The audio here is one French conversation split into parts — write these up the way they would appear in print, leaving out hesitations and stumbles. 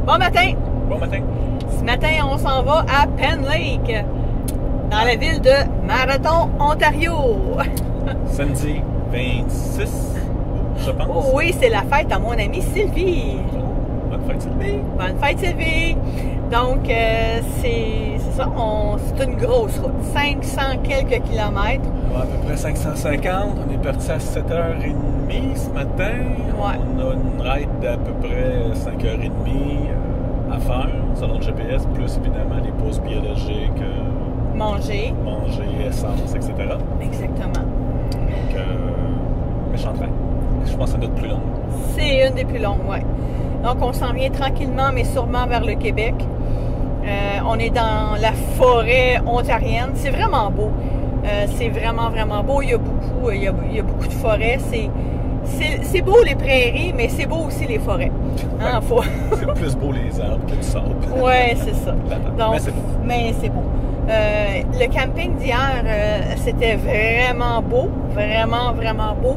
Bon matin! Bon matin! Ce matin, on s'en va à Penn Lake, dans la ville de Marathon, Ontario. Samedi 26, je pense. Oh oui, c'est la fête à mon amie Sylvie. Bonne fête, Sylvie! Bonne fête, Sylvie! Donc, c'est ça, c'est une grosse route. 500 quelques kilomètres. À peu près 550. On est parti à 7h30 ce matin. Ouais. On a une ride d'à peu près 5h30 à faire, selon le GPS, plus évidemment les pauses biologiques, Manger. manger, essence, etc. Exactement. Donc, méchant train. Je pense que c'est notre plus longue. C'est une des plus longues, oui. Donc, on s'en vient tranquillement, mais sûrement vers le Québec. On est dans la forêt ontarienne. C'est vraiment beau. C'est vraiment, vraiment beau. Il y a beaucoup de forêts. C'est beau les prairies, mais c'est beau aussi les forêts. Hein, C'est plus beau les arbres que du sable. Oui, c'est ça. Donc, mais c'est beau. Le camping d'hier, c'était vraiment beau. Vraiment, vraiment beau.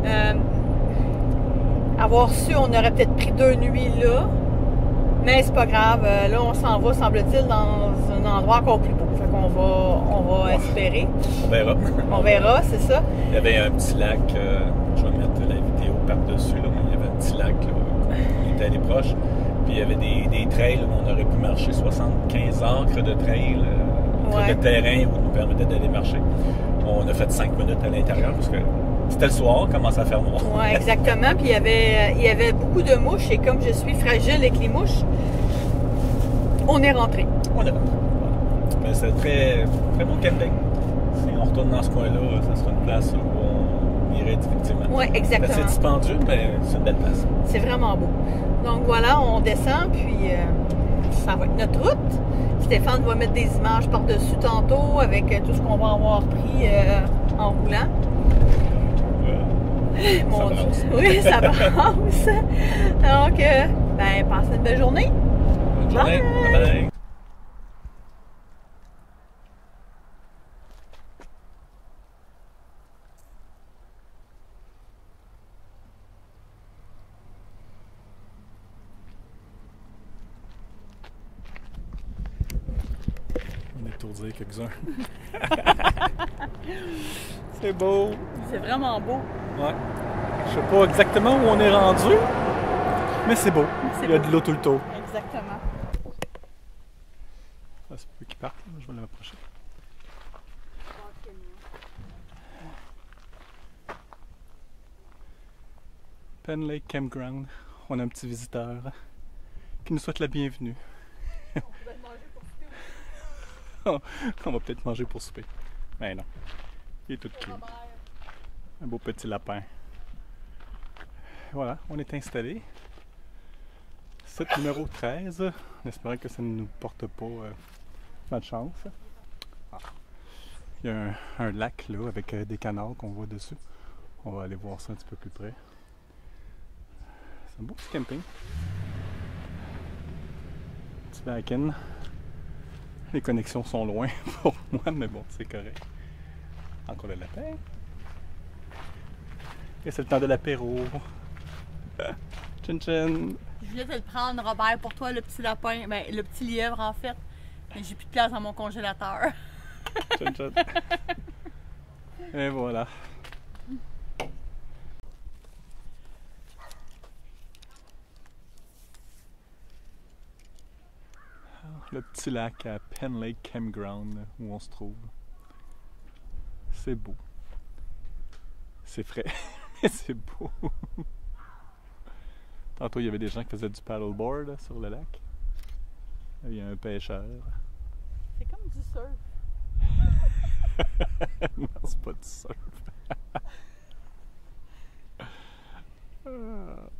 Avoir su, on aurait peut-être pris 2 nuits là. Mais c'est pas grave. Là, on s'en va, semble-t-il, dans un endroit encore plus beau. Fait qu'on va espérer. On verra. On verra, c'est ça. Il y avait un petit lac, je vais mettre la vidéo par-dessus, là, mais il y avait un petit lac, là, on était allé proche. Puis il y avait des trails où on aurait pu marcher 75 acres de trail, de terrain où nous permettait d'aller marcher. On a fait 5 minutes à l'intérieur parce que c'était le soir, on commençait à faire noir. Oui, exactement. Puis il y avait beaucoup de mouches et comme je suis fragile avec les mouches, on est rentré. On est rentré. Voilà. Mais c'est très, très bon camping. Si on retourne dans ce coin-là, ça sera une place où on irait effectivement. Oui, exactement. C'est dispendieux, mais c'est une belle place. C'est vraiment beau. Donc voilà, on descend, puis ça va être notre route. Stéphane va mettre des images par-dessus tantôt avec tout ce qu'on va avoir pris en roulant. Mon Dieu. Oui, ça brasse. Donc, passez une belle journée. Bonne journée. Bye bye. On est étourdis quelques-uns. C'est beau. C'est vraiment beau. Ouais. Je sais pas exactement où on est rendu, mais c'est beau. Il y a de l'eau tout le tour. Exactement. Ça se peut qu'il parte, là. Je vais l'approcher. Penn Lake Campground. On a un petit visiteur qui nous souhaite la bienvenue. On va peut-être manger pour souper. Mais non. Il est tout cute. Un beau petit lapin. Voilà, on est installé. Site numéro 13. En espérant que ça ne nous porte pas malchance. Ah. Il y a un lac là avec des canards qu'on voit dessus. On va aller voir ça un petit peu plus près. C'est un beau petit camping. Petit back-in. Les connexions sont loin pour moi, mais bon, c'est correct. Encore le lapin. Et c'est le temps de l'apéro. Chin chin. Je voulais te le prendre, Robert, pour toi, le petit lapin. Ben, le petit lièvre, en fait. Mais j'ai plus de place dans mon congélateur. Chin chin. Et voilà. Le petit lac à Penn Lake Campground où on se trouve. C'est beau. C'est frais, mais c'est beau. Tantôt, il y avait des gens qui faisaient du paddleboard là, sur le lac. Là, il y a un pêcheur. C'est comme du surf. Non, c'est pas du surf.